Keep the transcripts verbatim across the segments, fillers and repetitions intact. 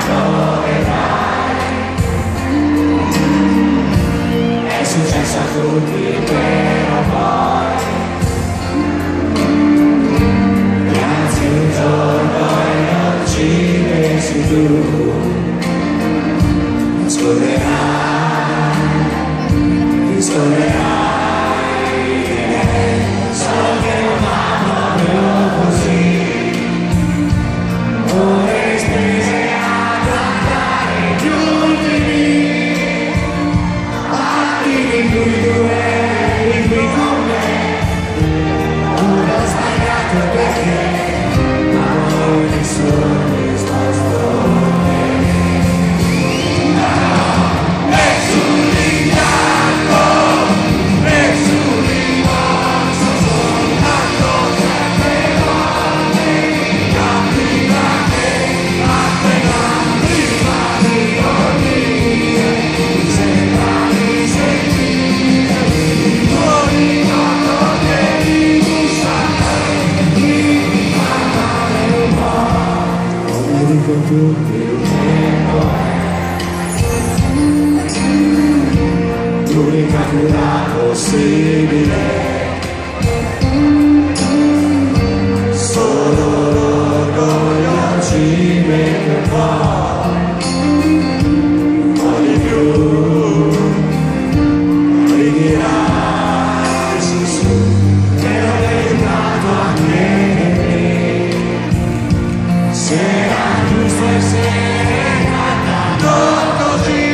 È successo a tutti, però poi piansi un giorno e non ci pensi più. Non scorrerai, ti scorrerai, so che non amo più così. Vorrei spese a cantare gli ultimi attimi in cui tu eri qui con me. Non ho sbagliato perché, ma poi mi sono risposto bene. Nessun rimpianto, nessun rimorso, soltanto certe volte cambi da te, appena prima di dormire, mi sembra di sentire il tuo ricordo che mi gustava, mi parlare un po', come dico tutti il tempo è l'unica cura possibile. Solo l'orgoglio ci mette un po', un po' di più. Ridirai su su che non è entrato anche me. Se era giusto essere nata non così,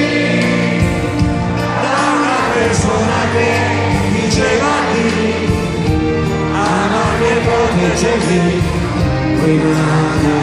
da una persona che diceva di a non ne proteggermi, qui nada.